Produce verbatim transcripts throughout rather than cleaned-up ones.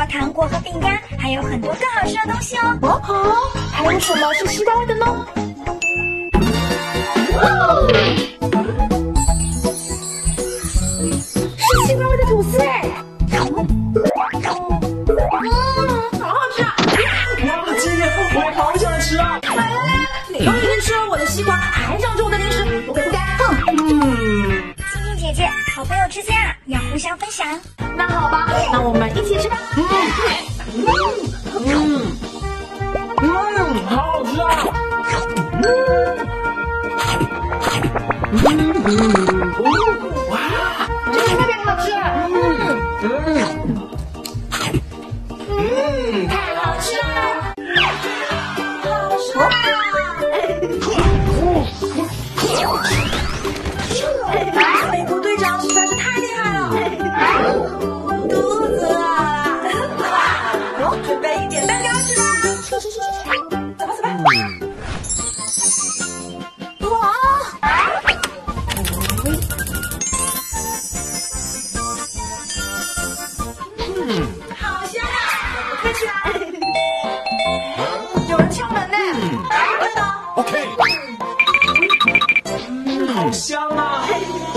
了糖果和饼干，还有很多更好吃的东西哦。 哦，好，还有什么是西瓜味的呢？哦，是西瓜味的吐司哎！嗯，好好吃啊！ 哇，姐姐，我也好想吃啊！ 来来来，你都已经吃了我的西瓜，还想吃我的零食，不该不该！哼！ 嗯， 晶晶姐姐，好朋友之间啊，要互相分享。 那好吧，那我们一起吃吧。 嗯嗯嗯，好好吃啊！嗯嗯嗯，哇， 这个特别好吃。嗯嗯嗯， 太好吃了，好吃啊！美国队长实在是太厉害了，肚子饿了，我准备一点蛋糕吃吧。走吧走吧。哇！ 嗯， 好香啊！我快去啊！有人敲门呢。快到。 OK。嗯，好香啊！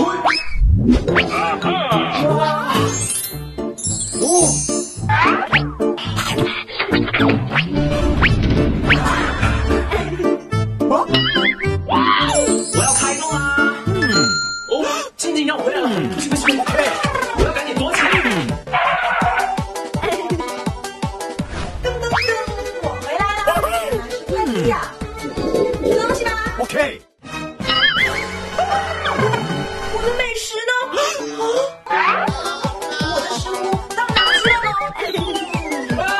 哇！哦！我要开动啦！嗯，哦，晶晶要回来了，不行不行 ，OK， 我要赶紧躲起来。 噔噔噔，我回来了，是快递呀，吃东西吧。 OK。 我的美食呢？我的食物到哪去了呢？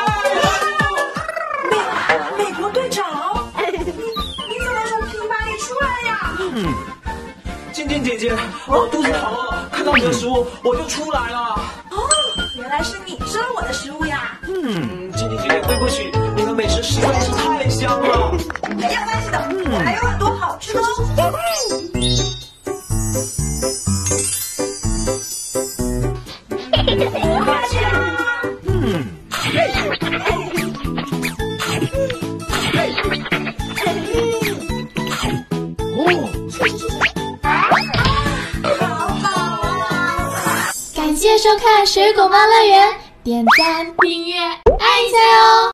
美美国队长，你你怎么从平板里出来呀？ 嗯，晶晶姐姐，我肚子疼了，看到你的食物我就出来了。 哦，原来是你吃了我的食物呀！ 嗯，晶晶姐姐，对不起，你的美食实在是太香了。 没有关系的，我还有很多好吃的哦。 嗯， 感谢收看水果妈乐园，点赞、订阅、按一下哟！